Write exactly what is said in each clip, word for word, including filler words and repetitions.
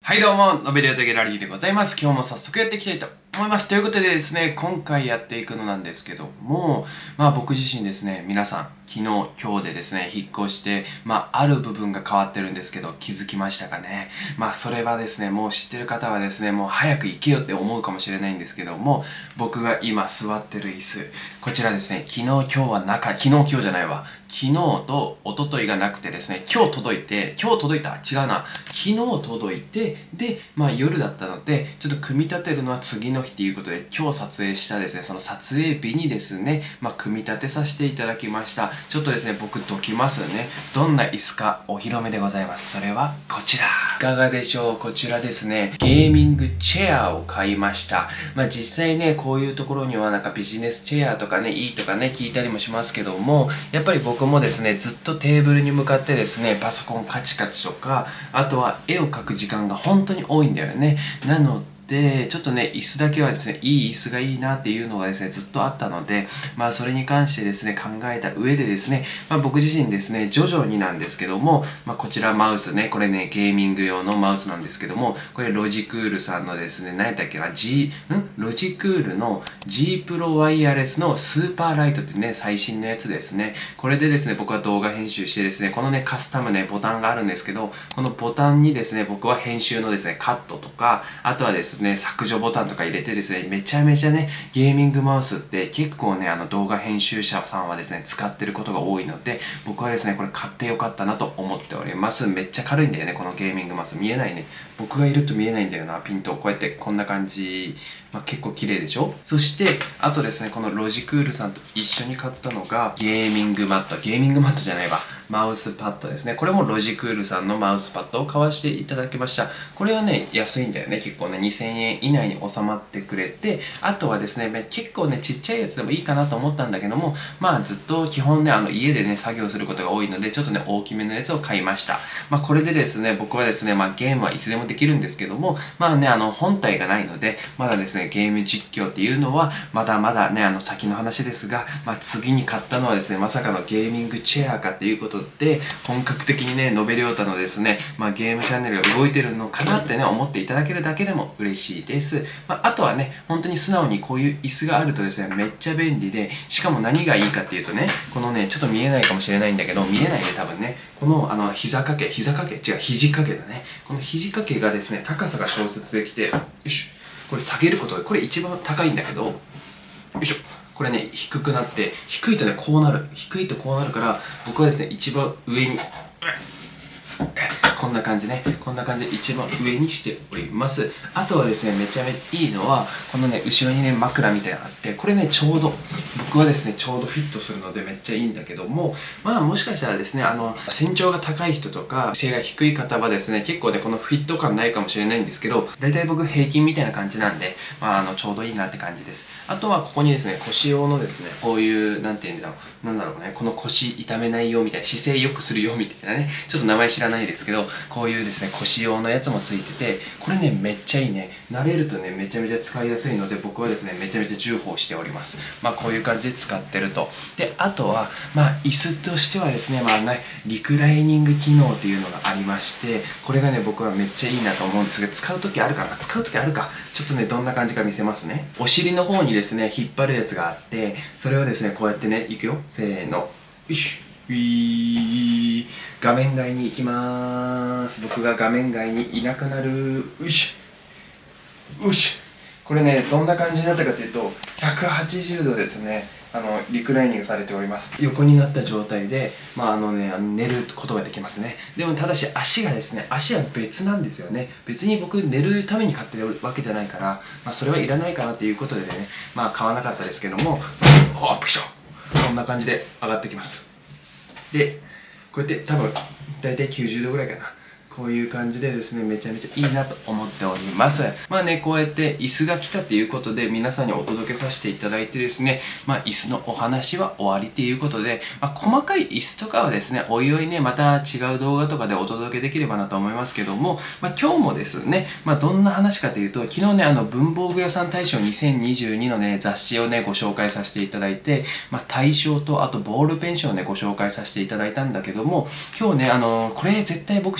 はいどうも、ノベリオトギャラリーでございます。今日も早速やっていきたいと思います。ということでですね、今回やっていくのなんですけども、まあ僕自身ですね、皆さん、昨日、今日でですね、引っ越して、まあある部分が変わってるんですけど、気づきましたかね。まあそれはですね、もう知ってる方はですね、もう早く行けよって思うかもしれないんですけども、僕が今座ってる椅子、こちらですね、昨日、今日は中、昨日、今日じゃないわ。昨日と一昨日がなくてですね、今日届いて、今日届いた違うな。昨日届いて、で、まあ夜だったので、ちょっと組み立てるのは次の日っていうことで、今日撮影したですね、その撮影日にですね、まあ組み立てさせていただきました。ちょっとですね、僕どきますね。どんな椅子かお披露目でございます。それはこちら。いかがでしょう？こちらですね、ゲーミングチェアを買いました。まあ実際ね、こういうところにはなんかビジネスチェアとかね、いいとかね、聞いたりもしますけども、やっぱり僕もですね、ずっとテーブルに向かってですね、パソコンカチカチとか、あとは絵を描く時間が本当に多いんだよね。なので、で、ちょっとね、椅子だけはですね、いい椅子がいいなっていうのがですね、ずっとあったので、まあそれに関してですね、考えた上でですね、まあ僕自身ですね、徐々になんですけども、まあこちらマウスね、これね、ゲーミング用のマウスなんですけども、これロジクールさんのですね、何やったっけな、G、んロジクールの G プロワイヤレスのスーパーライトってね、最新のやつですね。これでですね、僕は動画編集してですね、このね、カスタムね、ボタンがあるんですけど、このボタンにですね、僕は編集のですね、カットとか、あとはですね、削除ボタンとか入れてですね、めちゃめちゃね、ゲーミングマウスって結構ね、あの動画編集者さんはですね、使ってることが多いので、僕はですね、これ買ってよかったなと思っております。めっちゃ軽いんだよね、このゲーミングマウス。見えないね。僕がいると見えないんだよな、ピント。こうやってこんな感じ。まあ、結構綺麗でしょ？そして、あとですね、このロジクールさんと一緒に買ったのが、ゲーミングマット。ゲーミングマットじゃないわ。マウスパッドですね。これもロジクールさんのマウスパッドを買わせていただきました。これはね、安いんだよね。結構ね、にせんえん以内に収まってくれて、あとはですね、結構ね、ちっちゃいやつでもいいかなと思ったんだけども、まあずっと基本ね、あの家でね、作業することが多いので、ちょっとね、大きめのやつを買いました。まあこれでですね、僕はですね、まあゲームはいつでもできるんですけども、まあね、あの本体がないので、まだですね、ゲーム実況っていうのは、まだまだね、あの先の話ですが、まあ次に買ったのはですね、まさかのゲーミングチェアかっていうことで、本格的にね、ノベリオタのですね、まあゲームチャンネルが動いてるのかなってね、思っていただけるだけでも嬉しいです。まああとはね、本当に素直にこういう椅子があるとですね、めっちゃ便利で、しかも何がいいかっていうとね、このね、ちょっと見えないかもしれないんだけど、見えないで多分ね、このあの膝掛け、膝掛け、違う、肘掛けだね。この肘掛けがですね、高さが調節できて、よいしょ。これ下げることで、これ一番高いんだけど、よいしょ。これね、低くなって、低いとね、こうなる。低いとこうなるから、僕はですね、一番上に、こんな感じね。こんな感じで一番上にしております。あとはですね、めちゃめちゃいいのは、このね、後ろにね、枕みたいなのがあって、これね、ちょうど、僕はですね、ちょうどフィットするのでめっちゃいいんだけども、まあもしかしたらですね、あの、身長が高い人とか、背が低い方はですね、結構ね、このフィット感ないかもしれないんですけど、だいたい僕平均みたいな感じなんで、まああの、ちょうどいいなって感じです。あとはここにですね、腰用のですね、こういう、なんて言うんだろう、なんだろうね、この腰痛めないよみたいな、姿勢良くするよみたいなね、ちょっと名前知らないですけど、こういうですね、腰用のやつもついてて、これね、めっちゃいいね。慣れるとね、めちゃめちゃ使いやすいので、僕はですね、めちゃめちゃ重宝しております。まあ、こういう感じで使ってると。で、あとは、まあ、椅子としてはですね、まあね、リクライニング機能っていうのがありまして、これがね、僕はめっちゃいいなと思うんですが、使うときあるかな？使うときあるか。ちょっとね、どんな感じか見せますね。お尻の方にですね、引っ張るやつがあって、それをですね、こうやってね、いくよ。せーの。よいしょ。ウィー画面外に行きまーす。僕が画面外にいなくなる。よいしょよし。これね、どんな感じになったかというと、ひゃくはちじゅうどですね、あのリクライニングされております。横になった状態で、まああのね、あの寝ることができますね。でもただし足がですね、足は別なんですよね。別に僕寝るために買ってるわけじゃないから、まあそれはいらないかなっていうことでね、まあ買わなかったですけども、あっ、びっくりした。こんな感じで上がってきます。で、こうやって多分大体きゅうじゅうどぐらいかな。こういう感じでですね、めちゃめちゃいいなと思っております。まあね、こうやって椅子が来たっていうことで皆さんにお届けさせていただいてですね、まあ椅子のお話は終わりっていうことで、まあ細かい椅子とかはですね、おいおいね、また違う動画とかでお届けできればなと思いますけども、まあ今日もですね、まあどんな話かというと、昨日ね、あの文房具屋さん大賞にせんにじゅうにのね、雑誌をね、ご紹介させていただいて、まあ大賞とあとボールペン賞をね、ご紹介させていただいたんだけども、今日ね、あの、これ絶対僕紹介しと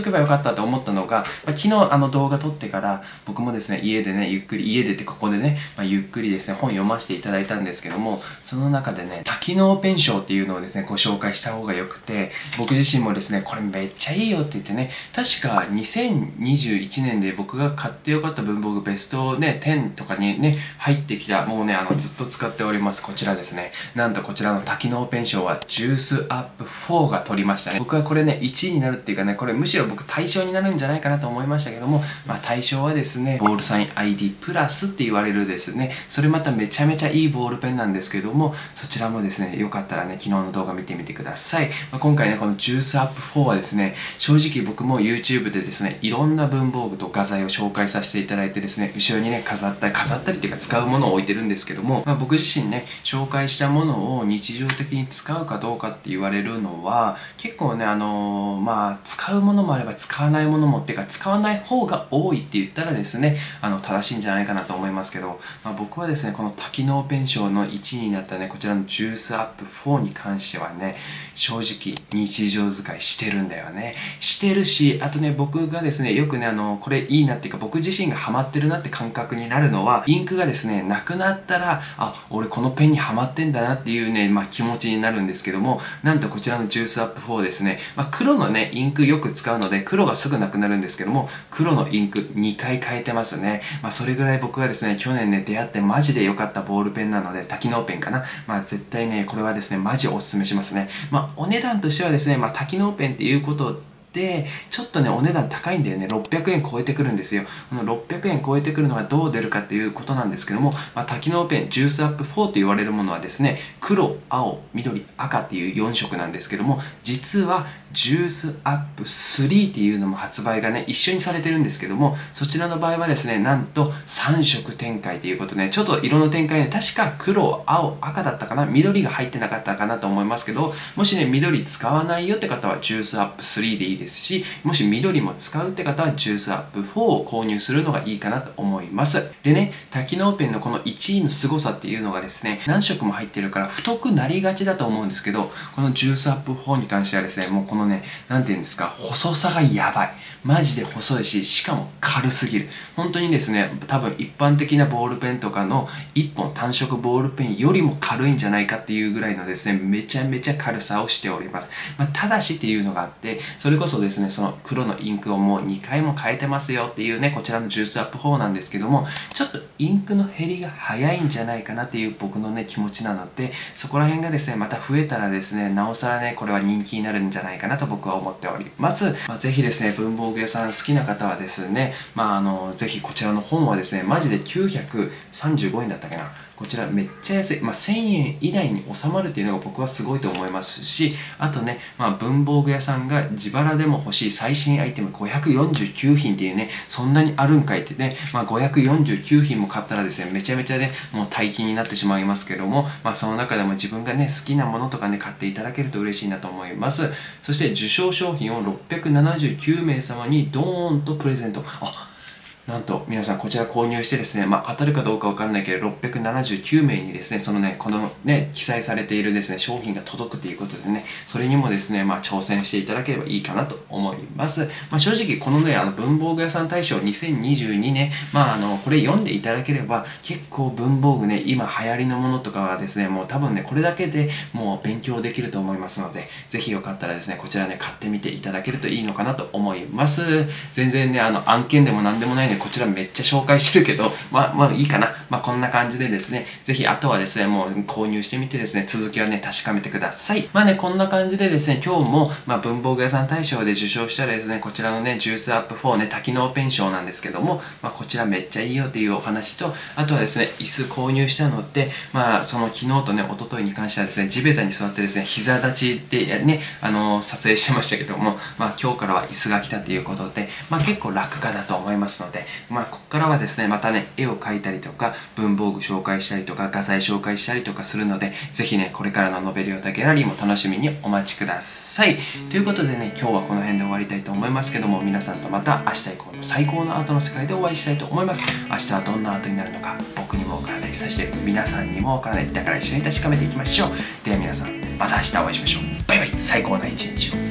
とけばよかったと思ったのが、まあ、昨日あの動画撮ってから僕もですね、家でね、ゆっくり、家でってここでね、まあ、ゆっくりですね、本読ませていただいたんですけども、その中でね、多機能ペンションっていうのをですね、ご紹介した方がよくて、僕自身もですね、これめっちゃいいよって言ってね、確かにせんにじゅういちねんで僕が買ってよかった文房具ベストね、じゅうとかにね、入ってきた、もうね、あの、ずっと使っております。こちらですね。なんとこちらの多機能ペンションはジュースアップフォーが取りましたね。僕はこれね、いちいになるっていうかね、これむしろ僕対象になるんじゃないかなと思いましたけども、まあ対象はですね、ボールサイン アイディー プラスって言われるですね、それまためちゃめちゃいいボールペンなんですけども、そちらもですね、よかったらね、昨日の動画見てみてください。まあ、今回ね、このジュースアップフォーはですね、正直僕も YouTube でですね、いろんな文房具と画材を紹介させていただいてですね、後ろにね、飾ったり、飾ったりっていうか使うものを置いてるんですけども、まあ、僕自身ね、紹介したものを日常的に使うかどうかって言われるのは、結構ね、あのー、まあ、使うものもあれば使わないものもっていうか、使わない方が多いって言ったらですね、あの、正しいんじゃないかなと思いますけど、まあ、僕はですね、この多機能ペンションのいちいになったね、こちらのジュースアップフォーに関してはね、正直日常使いしてるんだよね。してるし、あとね、僕がですね、よくね、あの、これいいなっていうか、僕自身がハマってるなって感覚になるのは、インクがですね、なくなったら、あ、俺このペンにハマってんだなっていうね、まあ気持ちになるんですけども、なんとこちらのジュースアップフォーですね、まあ黒のね、インクよく使うので、黒がすぐなくなるんですけども、黒のインクにかい変えてますね。まあそれぐらい僕がですね、去年ね、出会ってマジで良かったボールペンなので、多機能ペンかな。まあ絶対ね、これはですね、マジおすすめしますね。まあお値段としてはですね、まあ多機能ペンっていうことで、ちょっとね、お値段高いんだよね。ろっぴゃくえん超えてくるんですよ。このろっぴゃくえん超えてくるのがどう出るかっていうことなんですけども、まあ、多機能ペン、ジュースアップフォーと言われるものはですね、黒、青、緑、赤っていうよんしょくなんですけども、実はジュースアップスリーっていうのも発売がね、一緒にされてるんですけども、そちらの場合はですね、なんとさんしょく展開ということで、ね、ちょっと色の展開ね、確か黒、青、赤だったかな、緑が入ってなかったかなと思いますけど、もしね、緑使わないよって方はジュースアップスリーでいいですし、もし緑も使うって方はジュースアップフォーを購入するのがいいかなと思います。でね、多機能ペンのこのいちいの凄さっていうのがですね、何色も入ってるから太くなりがちだと思うんですけど、このジュースアップフォーに関してはですね、もうこのね、なんていうんですか、細さがやばい。マジで細いし、しかも軽すぎる。本当にですね、多分一般的なボールペンとかのいっぽん単色ボールペンよりも軽いんじゃないかっていうぐらいのですね、めちゃめちゃ軽さをしております。まあ、ただしっていうのがあって、それこそですね、その黒のインクをもうにかいも変えてますよっていうね、こちらのジュースアップフォーなんですけども、ちょっとインクの減りが早いんじゃないかなっていう僕のね、気持ちなので、そこら辺がですね、また増えたらですね、なおさらね、これは人気になるんじゃないかなと僕は思っております。まあ、ぜひですね、文房具屋さん好きな方はですね、まあ、あの、ぜひこちらの本はですね、マジできゅうひゃくさんじゅうごえんだったっけな。こちらめっちゃ安い。まあ、せんえん以内に収まるっていうのが僕はすごいと思いますし、あとね、まあ、文房具屋さんが自腹でも欲しい最新アイテムごひゃくよんじゅうきゅうひんっていうね、そんなにあるんかいってね、まあ、ごひゃくよんじゅうきゅうひんも買ったらですね、めちゃめちゃね、もう大金になってしまいますけども、まあ、その中でも自分がね、好きなものとかね、買っていただけると嬉しいなと思います。そして受賞商品をろっぴゃくななじゅうきゅうめいさまにドーンとプレゼント。あ、なんと皆さんこちら購入してですね、まあ当たるかどうかわかんないけどろっぴゃくななじゅうきゅうめいにですね、そのね、このね、記載されているですね、商品が届くということでね、それにもですね、まあ挑戦していただければいいかなと思います。まあ正直このね、あの文房具屋さん大賞にせんにじゅうにねん、まああの、これ読んでいただければ結構文房具ね、今流行りのものとかはですね、もう多分ね、これだけでもう勉強できると思いますので、ぜひよかったらですね、こちらね、買ってみていただけるといいのかなと思います。全然ね、あの案件でも何でもないね、こちらめっちゃ紹介してるけど、まあ、まあいいかな。まあこんな感じでですね、ぜひあとはですね、もう購入してみてですね、続きはね、確かめてください。まあね、こんな感じでですね、今日も、まあ文房具屋さん大賞で受賞したですね、こちらのね、ジュースアップフォーね、多機能ペン賞なんですけども、まあこちらめっちゃいいよっていうお話と、あとはですね、椅子購入したのって、まあその昨日とね、一昨日に関してはですね、地べたに座ってですね、膝立ちでね、あのー、撮影してましたけども、まあ今日からは椅子が来たということで、まあ結構楽かなと思いますので、まあここからはですね、またね、絵を描いたりとか、文房具紹介したりとか、画材紹介したりとかするので、ぜひね、これからのノベリオタギャラリーも楽しみにお待ちください。ということでね、今日はこの辺で終わりたいと思いますけども、皆さんとまた明日以降の最高のアートの世界でお会いしたいと思います。明日はどんなアートになるのか、僕にもわからない。そして皆さんにもわからない。だから一緒に確かめていきましょう。では皆さん、また明日お会いしましょう。バイバイ。最高な一日を。